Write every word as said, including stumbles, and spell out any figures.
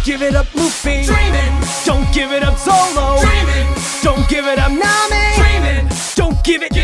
give it up, Luffy. Dreaming. Don't give it up, Zolo. Dreaming. Don't give it up, Nami. Dreaming. Don't give it.